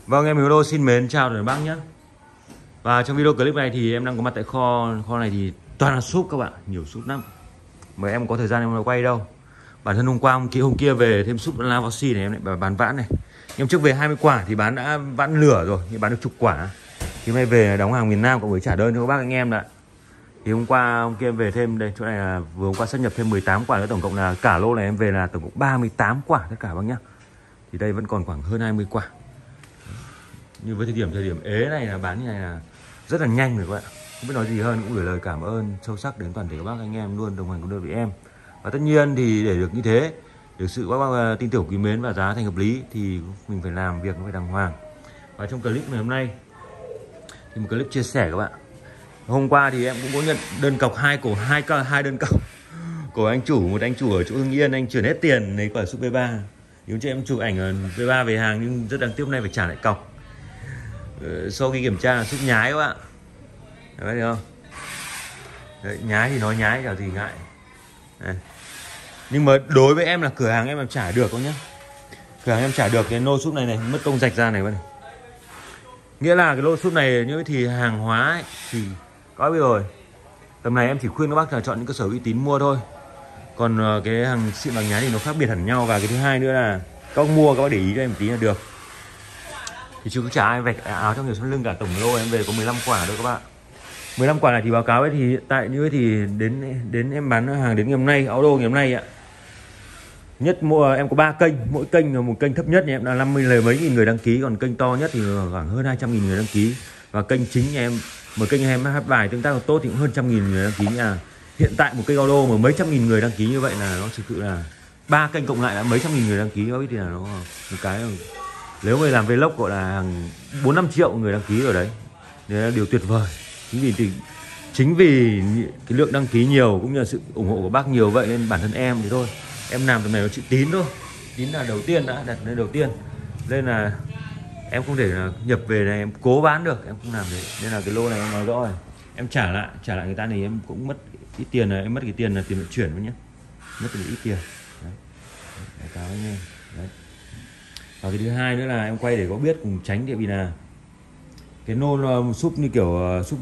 Vâng, em Hiếu xin mến chào tất cả bác nhé. Và trong video clip này thì em đang có mặt tại kho này thì toàn là súp các bạn, nhiều súp lắm. Mà em có thời gian em quay đâu. Bản thân hôm kia về thêm súp La Voici này em lại bán vãn này. Nhưng trước về 20 quả thì bán đã vãn lửa rồi, nhưng bán được chục quả. Thì hôm nay về đóng hàng miền Nam cộng với trả đơn cho các bác anh em đã. Thì hôm kia em về thêm đây, chỗ này là vừa hôm qua xuất nhập thêm 18 quả nữa, tổng cộng là cả lô này em về là tổng cộng 38 quả tất cả bác nhá. Thì đây vẫn còn khoảng hơn 20 quả. Như với thời điểm ế này là bán như này là rất là nhanh rồi các bạn. Không biết nói gì hơn, cũng gửi lời cảm ơn sâu sắc đến toàn thể các bác anh em luôn đồng hành cùng đơn vị em. Và tất nhiên thì để được như thế, được sự các bác tin tưởng quý mến và giá thành hợp lý thì mình phải làm việc nó phải đàng hoàng. Và trong clip ngày hôm nay thì một clip chia sẻ các bạn. Hôm qua thì em cũng có nhận đơn cọc hai đơn cọc của anh chủ, một anh chủ ở chỗ Hưng Yên, anh chuyển hết tiền lấy quả súp V3. Nếu cho em chụp ảnh V3 về hàng nhưng rất đáng tiếc hôm nay phải trả lại cọc. Sau khi kiểm tra là súp nhái các bạn, thấy không? Đấy, nhái thì nói nhái chả gì ngại. Đây. Nhưng mà đối với em là cửa hàng em làm trả được không nhá. Cửa hàng em trả được cái lô súp này mất công rạch ra này bạn. Nghĩa là cái lô súp này như thì hàng hóa ấy, thì có biết rồi. Tầm này em chỉ khuyên các bác là chọn những cơ sở uy tín mua thôi. Còn cái hàng xịn bằng nhái thì nó khác biệt hẳn nhau. Và cái thứ hai nữa là các bác mua các bác để ý cho em một tí là được. Thì chứ chả ai vạch áo trong nhiều sau lưng cả, tổng lô em về có 15 quả thôi các bạn. 15 quả này thì báo cáo ấy thì hiện tại như ấy thì đến em bán hàng đến ngày hôm nay, auto ngày hôm nay ạ. Nhất mua em có 3 kênh, mỗi kênh là một kênh thấp nhất thì em là 50 mấy nghìn người đăng ký, còn kênh to nhất thì khoảng hơn 200.000 người đăng ký. Và kênh chính nhà em, một kênh em hát bài tương tác tốt thì cũng hơn 100.000 người đăng ký nha. Hiện tại một kênh auto mà mấy trăm nghìn người đăng ký như vậy là nó thực sự là 3 kênh cộng lại đã mấy trăm nghìn người đăng ký, có biết thì là nó một cái nếu mà làm vlog gọi là hàng 4-5 triệu người đăng ký rồi đấy. Đấy là điều tuyệt vời. Chính vì cái lượng đăng ký nhiều cũng như là sự ủng hộ của bác nhiều vậy nên bản thân em thì thôi, em làm từ này nó chữ tín thôi. Tín là đầu tiên, đã đặt lên đầu tiên. Nên là em không thể là nhập về này em cố bán được, em không làm thế. Nên là cái lô này em nói rõ rồi, em trả lại người ta thì em cũng mất ít tiền, này em mất cái tiền là tiền vận chuyển thôi nhé, mất được ít tiền. Đấy. Cáo anh em. Đấy. Và cái thứ hai nữa là em quay để có biết cùng tránh, tại vì là cái nôn súp như kiểu súp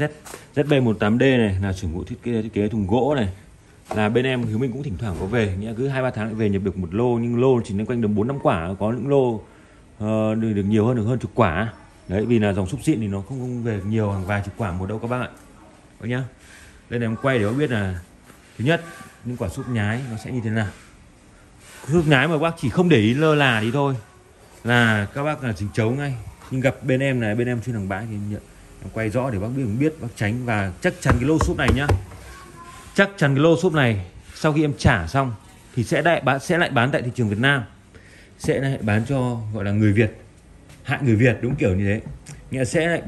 ZB18D này là sử dụng thiết kế thùng gỗ này, là bên em Hiếu Minh cũng thỉnh thoảng có về, nghĩa cứ 2-3 tháng lại về nhập được một lô, nhưng lô chỉ nên quanh được 4-5 quả, có những lô được nhiều hơn, được hơn chục quả. Đấy, vì là dòng súp xịn thì nó không về nhiều, hàng vài chục quả một đâu các bác ạ. Đấy nhá. Đây là em quay để có biết là thứ nhất những quả súp nhái nó sẽ như thế nào. Súp nhái mà bác chỉ không để ý lơ là thì thôi là các bác là dính chấu ngay. Nhưng gặp bên em này, bên em chuyên hàng bãi thì em quay rõ để bác biết bác tránh. Và chắc chắn cái lô súp này nhá, chắc chắn cái lô súp này sau khi em trả xong thì sẽ lại bán tại thị trường Việt Nam, sẽ lại bán cho gọi là người Việt, hại người Việt, đúng kiểu như thế. Nghĩa sẽ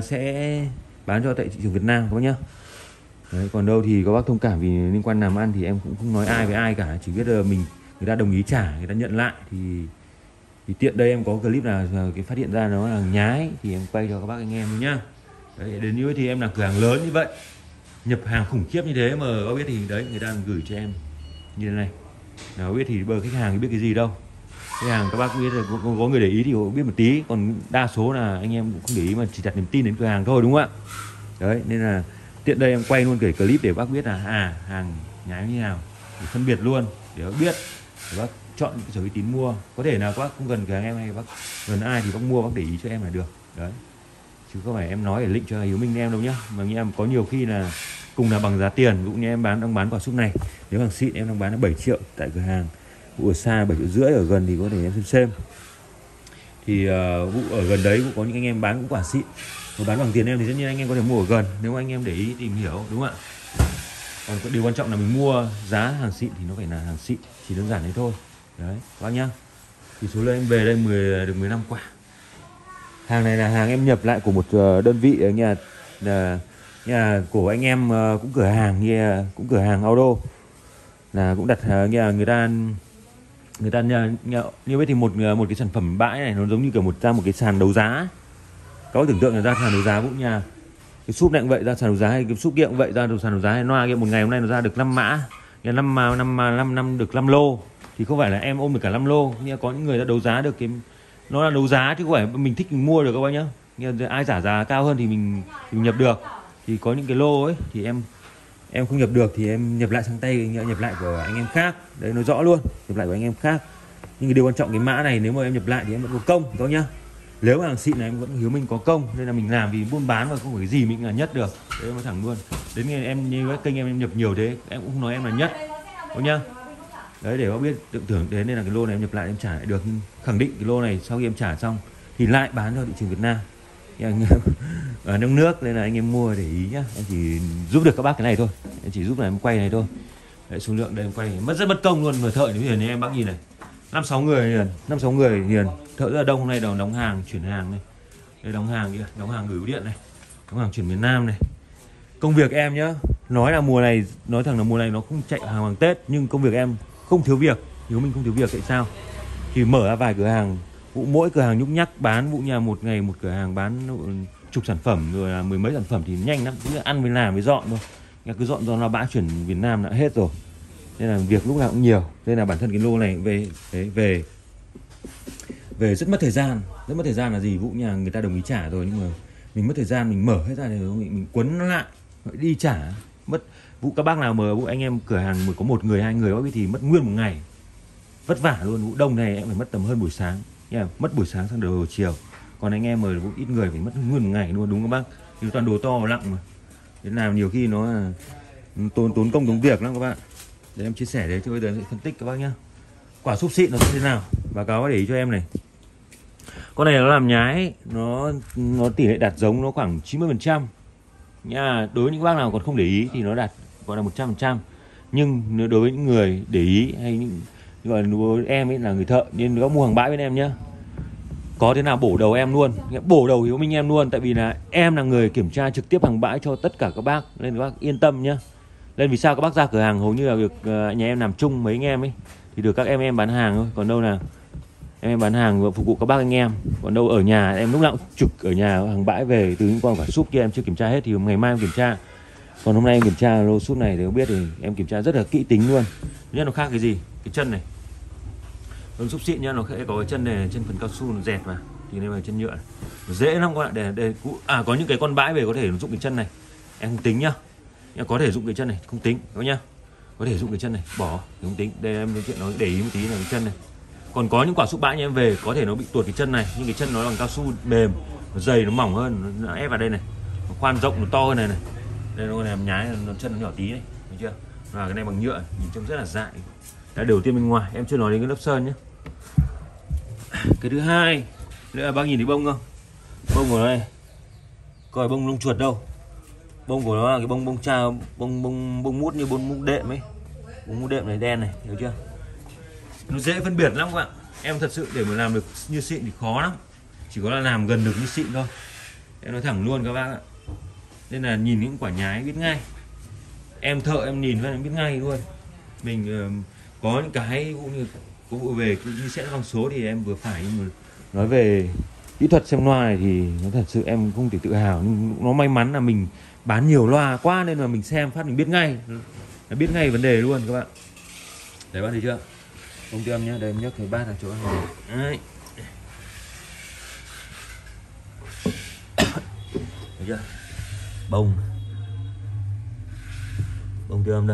bán cho tại thị trường Việt Nam các bác nhá. Đấy, còn đâu thì các bác thông cảm vì liên quan làm ăn thì em cũng không nói ai với ai cả, chỉ biết là người ta đồng ý trả, người ta nhận lại thì tiện đây em có clip là cái phát hiện ra nó là nhái thì em quay cho các bác anh em nhá. Đấy, đến như thì em là cửa hàng lớn như vậy, nhập hàng khủng khiếp như thế mà có biết thì đấy người ta gửi cho em như thế này. Nào biết thì bờ khách hàng thì biết cái gì đâu. Khách hàng các bác biết là có người để ý thì biết một tí, còn đa số là anh em cũng không để ý mà chỉ đặt niềm tin đến cửa hàng thôi, đúng không ạ? Đấy, nên là tiện đây em quay luôn cái clip để bác biết là hàng nhái như nào để phân biệt luôn, để bác biết, để bác chọn cái sở uy tín mua. Có thể là các bác không gần cửa hàng em hay bác gần ai thì bác mua, bác để ý cho em là được. Đấy, chứ không phải em nói để link cho Hiếu Minh em đâu nhá. Mà anh em có nhiều khi là cùng là bằng giá tiền. Ví dụ như em đang bán quả súp này, nếu hàng xịn em đang bán là 7 triệu tại cửa hàng, vụ ở xa 7,5 triệu, ở gần thì có thể em xem. Thì vụ ở gần đấy cũng có những anh em bán cũng quả xịn, mà bán bằng tiền em thì tất nhiên anh em có thể mua ở gần nếu anh em để ý tìm hiểu, đúng không ạ? Còn điều quan trọng là mình mua giá hàng xịn thì nó phải là hàng xịn, chỉ đơn giản đấy thôi. Đấy các bác nhá. Thì số lượng em về đây được 15 quả. Hàng này là hàng em nhập lại của một đơn vị ở nhà của anh em, cũng cửa hàng auto, là cũng đặt nhà người ta như vậy. Thì một cái sản phẩm bãi này nó giống như kiểu một cái sàn đấu giá. Các bác tưởng tượng là ra sàn đấu giá cũng nhà cái súp này cũng vậy, ra sàn đấu giá, hay cái súp kia cũng vậy, ra sàn đấu giá hay noa kia, một ngày hôm nay nó ra được 5 mã, 5 được 5 lô thì không phải là em ôm được cả 5 lô, nhưng có những người đã đấu giá được nó là đấu giá chứ không phải mình thích mình mua được các bác nhá. Ai trả giá cao hơn thì mình nhập được. Thì có những cái lô ấy thì em không nhập được thì em nhập lại sang tay, nhập lại của anh em khác. Đấy nó rõ luôn, nhập lại của anh em khác. Nhưng cái điều quan trọng cái mã này nếu mà em nhập lại thì em vẫn có công các bác nhá. Nếu mà hàng xịn này em vẫn hiếu mình có công, nên là mình làm vì buôn bán và không phải cái gì mình là nhất được. Đấy mà thẳng luôn. Đến ngày em như cái kênh em nhập nhiều thế em cũng không nói em là nhất đâu nhá. Đấy để bác biết tưởng thưởng đến, nên là cái lô này em nhập lại em trả lại được, nhưng khẳng định cái lô này sau khi em trả xong thì lại bán cho thị trường Việt Nam ở trong nước, nên là anh em mua để ý nhá. Em chỉ giúp được các bác cái này thôi, em chỉ giúp là em quay này thôi. Đấy, số lượng đây em quay rất mất công luôn. Người thợ như thế này em bác nhìn này, 5-6 người liền, thợ rất là đông. Hôm nay đầu đóng hàng chuyển hàng này, đây đóng hàng kia, đóng hàng gửi bưu điện này, đóng hàng chuyển miền Nam này. Công việc em nhá, nói là mùa này, nói thẳng là mùa này nó không chạy hàng bằng Tết, nhưng công việc em không thiếu việc. Nếu mình không thiếu việc tại sao? Thì mở ra vài cửa hàng, mỗi cửa hàng nhúc nhắc bán, nhà một ngày một cửa hàng bán chục sản phẩm rồi là 10 mấy sản phẩm thì nhanh lắm, cứ ăn với làm với dọn thôi. Cứ dọn do nó bã chuyển Việt Nam đã hết rồi, nên là việc lúc nào cũng nhiều. Nên là bản thân cái lô này về rất mất thời gian. Rất mất thời gian là gì? Vụ nhà người ta đồng ý trả rồi, nhưng mà mình mất thời gian, mình mở hết ra thì mình quấn nó lại đi trả mất. Vụ các bác nào mà vụ anh em cửa hàng mà có 1 người 2 người bác biết thì mất nguyên một ngày, vất vả luôn. Vụ đông này em phải mất tầm hơn buổi sáng nha, mất buổi sáng sang đầu chiều. Còn anh em mà vụ ít người phải mất nguyên một ngày luôn, đúng không bác? Thì toàn đồ to nặng mà, thế nào nhiều khi nó là tốn công tốn việc lắm các bạn. Để em chia sẻ đấy, chứ bây giờ em sẽ phân tích các bác nhá. Quả xúc xịn nó sẽ thế nào, báo cáo để ý cho em này. Con này nó làm nhái, nó tỷ lệ đạt giống nó khoảng 90% nha. Đối với những bác nào còn không để ý thì nó đạt gọi là 100%. Nhưng nếu đối với những người để ý hay những gọi là em ấy là người thợ nên có mua hàng bãi bên em nhá, có thế nào bổ đầu em luôn, bổ đầu Hiếu Minh em luôn. Tại vì là em là người kiểm tra trực tiếp hàng bãi cho tất cả các bác, nên các bác yên tâm nhá. Nên vì sao các bác ra cửa hàng hầu như là được nhà em làm chung mấy anh em ấy thì được các em bán hàng thôi. Còn đâu là em bán hàng phục vụ các bác anh em, còn đâu ở nhà em lúc nào cũng trực ở nhà hàng bãi về. Từ những con quả súp kia em chưa kiểm tra hết thì ngày mai em kiểm tra. Còn hôm nay em kiểm tra lô súp này thì không biết thì em kiểm tra rất là kỹ tính luôn. Thứ nhất nó khác cái gì? Cái chân này, con súp xịn nhá, nó sẽ có cái chân này, chân phần cao su nó dẹt vào, thì đây là chân nhựa này. Nó dễ lắm các bạn. Để có những cái con bãi về có thể dụng cái chân này, em không tính nhá. Có thể dụng cái chân này không tính các nhá, có thể dụng cái chân này bỏ thì không tính. Đây em nói chuyện nói để ý một tí là cái chân này. Còn có những quả súp bãi như em về có thể nó bị tuột cái chân này, nhưng cái chân nó bằng cao su mềm, nó dày, nó mỏng hơn, nó ép vào đây này, nó khoan rộng, nó to hơn này này. Đây nó làm nhái, nó chân nó nhỏ tí này, thấy chưa? Và cái này bằng nhựa, nhìn trông rất là dại. Cái đầu tiên bên ngoài em chưa nói đến cái lớp sơn nhé. Cái thứ hai nữa là bác nhìn thấy bông không? Bông của nó này, coi bông lông chuột đâu. Bông của nó là cái bông mút như bông mút đệm ấy. Bông mút đệm này đen này, hiểu chưa? Nó dễ phân biệt lắm các bạn. Em thật sự để mà làm được như xịn thì khó lắm. Chỉ có là làm gần được như xịn thôi. Em nói thẳng luôn các bác ạ. Nên là nhìn những quả nhái biết ngay. Em thợ em nhìn vào biết ngay luôn. Mình có những cái cũng như có vụ về như sẽ con số thì em vừa phải, nhưng mà nói về kỹ thuật xem loa này thì nó thật sự em không thể tự hào. Nhưng nó may mắn là mình bán nhiều loa quá nên là mình xem phát mình biết ngay, nó biết ngay vấn đề luôn các bạn. Đấy, bạn thấy chưa? Công ty âm nhé, đây em nhấc cái bát ở chỗ này. Đấy. Thấy chưa? Bông tiêu âm đây.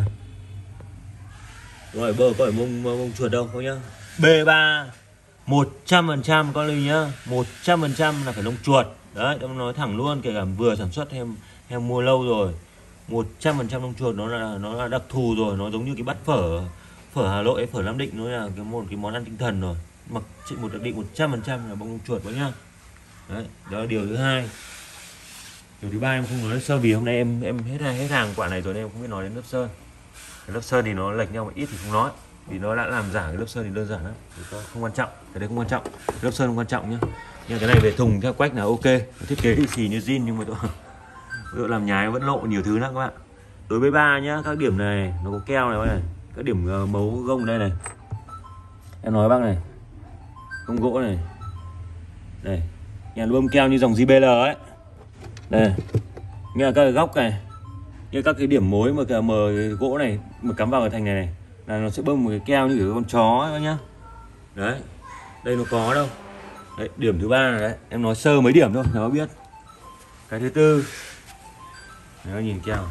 Rồi bơ có phải bông chuột đâu không nhá. B3 100% con lưu nhá, 100% là phải lông chuột. Đấy, em nói thẳng luôn, kể cả vừa sản xuất em mua lâu rồi. 100% lông chuột, nó là đặc thù rồi, nó giống như cái bát phở Hà Nội, phở Nam Định, nó là cái món ăn tinh thần rồi. Mặc một đặc định 100% là bông chuột đó nhá. Đấy, đó là điều thứ hai. Điều thứ ba em không nói lớp sơn vì hôm nay em hết hàng quả này rồi nên em không biết nói đến lớp sơn. Cái lớp sơn thì nó lệch nhau một ít thì không nói, vì nó đã làm giả cái lớp sơn thì đơn giản lắm, không quan trọng, cái đấy không quan trọng, lớp sơn không quan trọng nhá. Nhưng cái này về thùng theo quách là ok, thiết kế thì xì như zin, nhưng mà tôi làm nhái vẫn lộ nhiều thứ lắm các bạn. Đối với ba nhá, các điểm này nó có keo này, các điểm mấu gông đây này, em nói bác này, gông gỗ này, đây, nhà bơm keo như dòng JBL ấy, đây, nghe các cái góc này, như các cái điểm mối mà cái gỗ này mà cắm vào cái thành này là nó sẽ bơm một cái keo như kiểu con chó ấy nhá. Đấy, đây nó có đâu, Đấy, điểm thứ ba đấy, em nói sơ mấy điểm thôi nó biết. Cái thứ tư, nó nhìn keo.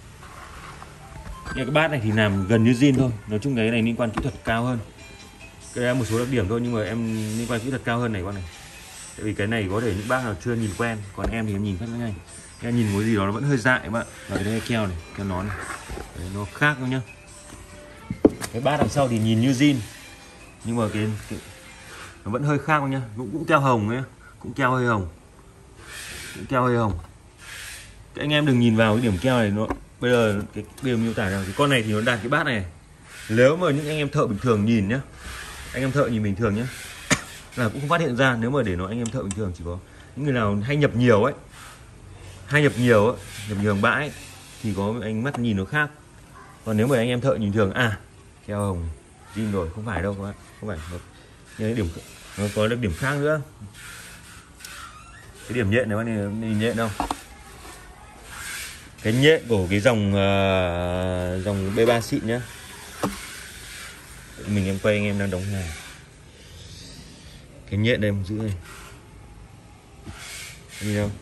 Cái bát này thì làm gần như zin thôi. Nói chung cái này liên quan kỹ thuật cao hơn. Cái này một số đặc điểm thôi nhưng mà em liên quan kỹ thuật cao hơn này con này. Tại vì cái này có thể những bác nào chưa nhìn quen, còn em thì em nhìn phát nhanh. Em nhìn một cái gì đó nó vẫn hơi dại các bạn. Và đây keo này, keo nón này. Đấy, nó khác nhau nhá. Cái bát đằng sau thì nhìn như zin nhưng mà cái nó vẫn hơi khác nhá. Cũng keo hồng nhá, cũng keo hơi hồng. Cũng keo hơi hồng. Các anh em đừng nhìn vào cái điểm keo này nó bây giờ cái điều miêu tả rằng cái con này thì nó đạt cái bát này. Nếu mà những anh em thợ bình thường nhìn nhá, anh em thợ nhìn bình thường nhá là cũng không phát hiện ra. Nếu mà để nói anh em thợ bình thường chỉ có những người nào hay nhập nhiều ấy, nhập nhiều hàng bãi ấy, thì có anh mắt nhìn nó khác. Còn nếu mà anh em thợ nhìn thường keo hồng zin rồi, không phải đâu các bạn, không phải. Nhưng điểm nó có được điểm khác nữa. Cái điểm nhện này các bạn nhìn nhện không? Cái nhện của cái dòng B3 xịn nhá. Mình em quay anh em đang đóng hàng. Cái nhện đây em giữ đây. Nhìn không?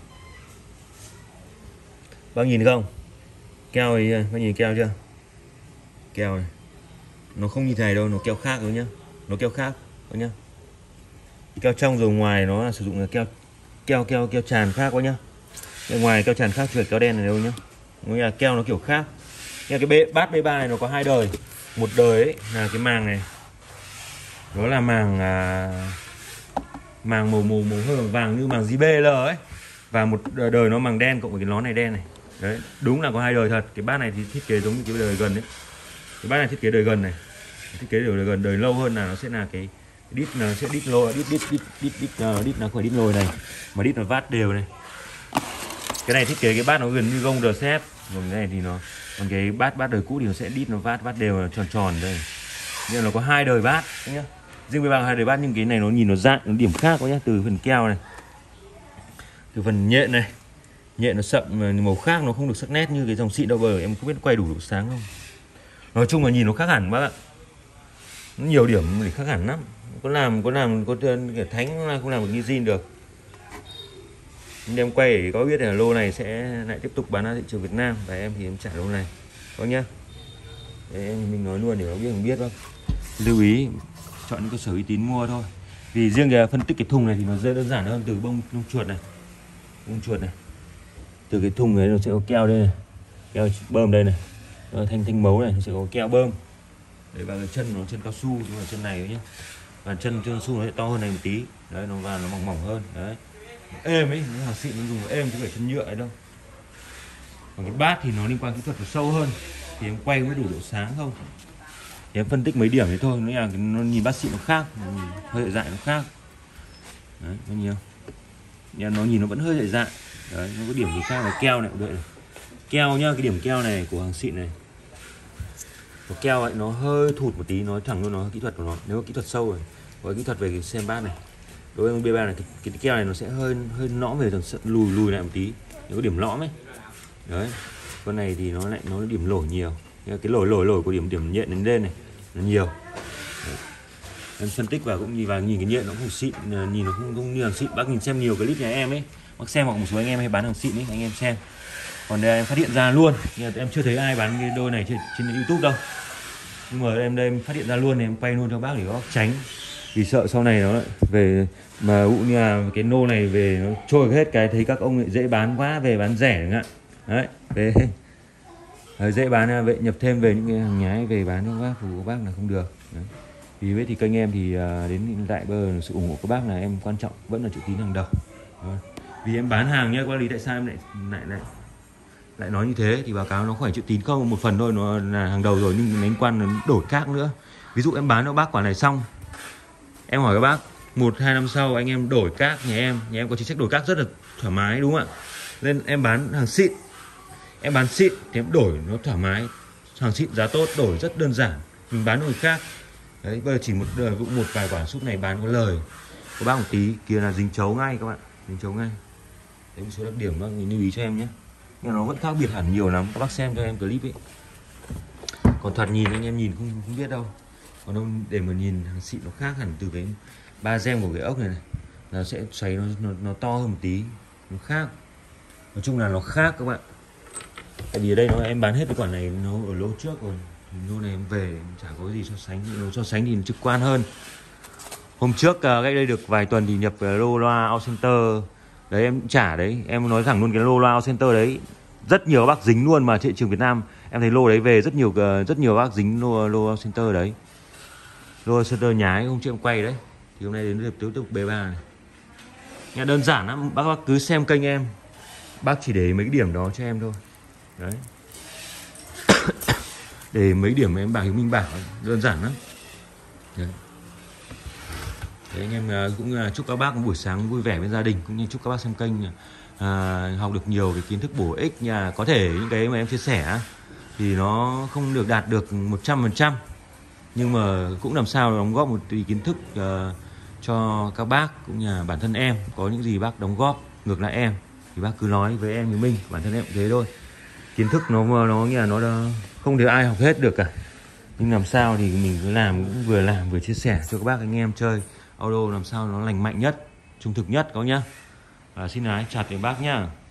Bác nhìn không? Keo này, bác nhìn keo chưa? Keo này. Nó không như thế này đâu, nó keo khác rồi nhá. Nó keo khác đó nhá. Keo trong rồi ngoài nó là sử dụng là keo tràn khác quá nhá. Bên ngoài keo tràn khác, trượt keo đen này đâu nhá. Nó là keo nó kiểu khác. Nhưng cái bát B3 này nó có hai đời. Một đời ấy là cái màng này. Đó là màng màu hơi vàng như màng JBL ấy. Và một đời nó màng đen cộng với cái nón này đen này. Đấy, đúng là có hai đời thật. Cái bát này thì thiết kế giống như cái đời gần đấy. Cái bát này thiết kế đời gần này. Thiết kế đời gần, đời lâu hơn là nó sẽ là cái đít, nó sẽ đít lôi, đít nó khỏi đít lôi này, mà đít nó vát đều này. Cái này thiết kế cái bát nó gần như gông RCF, còn cái này thì nó, còn cái bát đời cũ thì nó sẽ đít nó vát đều tròn tròn đây. Nhưng nó có hai đời bát nhá. Riêng với hai đời bát, nhưng cái này nó nhìn nó dạng, nó điểm khác quá nhá. Từ phần keo này, từ phần nhện này, nhện nó sậm màu khác, nó không được sắc nét như cái dòng xịn đâu. Bởi em không biết quay đủ độ sáng không. Nói chung là nhìn nó khác hẳn bác ạ. Nó nhiều điểm để khác hẳn lắm. Có cái thánh không làm được như zin được. Nhưng em quay để có biết là lô này sẽ lại tiếp tục bán ra thị trường Việt Nam, và em thì em trả lô này có nhá. Đấy, mình nói luôn để có biết không biết không. Lưu ý chọn những cơ sở uy tín mua thôi. Vì riêng cái phân tích cái thùng này thì nó dễ đơn giản hơn. Từ bông chuột này, từ cái thùng này nó sẽ có keo đây này, keo bơm đây này, thanh mấu này, nó sẽ có keo bơm. Đấy, và cái chân nó chân cao su, nhưng mà chân này nhé, và chân cao su nó sẽ to hơn này một tí. Đấy, nó và nó mỏng hơn. Đấy, êm ấy, nó hàng xịn nó dùng êm chứ phải chân nhựa ấy đâu. Còn cái bát thì nó liên quan kỹ thuật nó sâu hơn, thì em quay mới đủ độ sáng không. Thì em phân tích mấy điểm thế thôi, nó nhìn bát xịn nó khác, hơi dại nó khác. Đấy, bao nhiêu? Nó nhìn nó vẫn hơi dại dại. Đấy, nó có điểm gì khác là keo này, đợi này. Keo nhá, cái điểm keo này của hàng xịn này. Cái keo ấy nó hơi thụt một tí, nói thẳng luôn, nó kỹ thuật của nó. Nếu kỹ thuật sâu rồi, có kỹ thuật về cái xem bát này. Đối với B3 này, cái keo này nó sẽ hơi nõm về, lùi lại một tí. Nếu có điểm lõm ấy. Đấy. Con này thì nó điểm lỗi nhiều. Cái lỗi của điểm nhện đến lên này nó nhiều. Đấy. Em phân tích và cũng nhìn cái nhện nó không xịn, nhìn nó không như hàng xịn. Bác nhìn xem nhiều clip nhà em ấy, bác xem, hoặc một số anh em hay bán hàng xịn ấy, anh em xem. Còn đây em phát hiện ra luôn, em chưa thấy ai bán cái đôi này trên YouTube đâu. Nhưng mà em phát hiện ra luôn thì em quay luôn cho bác để bác tránh. Vì sợ sau này nó lại về mà ụ như là cái nô này về nó trôi hết cái, thấy các ông lại dễ bán quá, về bán rẻ chẳng hạn. Đấy, về dễ bán, vậy nhập thêm về những cái hàng nhái về bán cho bác, phục vụ bác là không được. Đấy. Vì vậy thì kênh em thì đến hiện tại bây giờ sự ủng hộ của bác là em quan trọng, vẫn là chữ tín hàng đầu. Đấy. Vì em bán hàng nhá, có lý tại sao em lại nói như thế thì báo cáo nó không phải chữ tín không, một phần thôi, nó là hàng đầu rồi, nhưng liên quan đến đổi các nữa. Ví dụ em bán cho bác quả này xong, em hỏi các bác 1-2 năm sau anh em đổi các, nhà em có chính sách đổi các rất là thoải mái, đúng không ạ? Nên em bán hàng xịn, em bán xịn thì em đổi nó thoải mái, hàng xịn giá tốt đổi rất đơn giản, mình bán người khác. Đấy, bây giờ chỉ một vài quả súp này bán có lời, có bác một tí kia là dính chấu ngay các bạn, dính chấu ngay. Đấy, một số đặc điểm bác lưu ý cho em nhé. Nhưng nó vẫn khác biệt hẳn nhiều lắm, các bác xem cho em clip ấy. Còn thật nhìn anh em nhìn không biết đâu. Còn đâu để mà nhìn hàng xịn nó khác hẳn, từ cái ba gem của cái ốc này, là sẽ xoáy nó to hơn một tí, nó khác. Nói chung là nó khác các bạn. Tại vì ở đây em bán hết cái quả này nó ở lô trước rồi, lô này em về chả có gì so sánh, so sánh thì trực quan hơn. Hôm trước cách đây được vài tuần thì nhập lô loa Out Center đấy, em trả đấy, em nói thẳng luôn cái lô loa Out Center đấy rất nhiều bác dính luôn, mà thị trường Việt Nam em thấy lô đấy về rất nhiều bác dính lô Out Center đấy. Lô Out Center nhái hôm trước em quay đấy, thì hôm nay đến tiếp tục B3 này. Nghe đơn giản lắm, bác cứ xem kênh em, bác chỉ để mấy cái điểm đó cho em thôi đấy. Để mấy điểm em bảo Hiếu Minh bảo đơn giản lắm đấy. Thế anh em cũng chúc các bác một buổi sáng vui vẻ bên gia đình, cũng như chúc các bác xem kênh học được nhiều cái kiến thức bổ ích nha. Có thể những cái mà em chia sẻ thì nó không được đạt được 100%, nhưng mà cũng làm sao đóng góp một tí kiến thức cho các bác, cũng như bản thân em có những gì bác đóng góp ngược lại em thì bác cứ nói với em, với mình, bản thân em cũng thế thôi. Kiến thức nó nghĩa là nó không thể ai học hết được cả, nhưng làm sao thì mình cứ làm, cũng vừa làm vừa chia sẻ cho các bác anh em chơi audio làm sao nó lành mạnh nhất, trung thực nhất có nhá. Xin ái chào các bác nhá.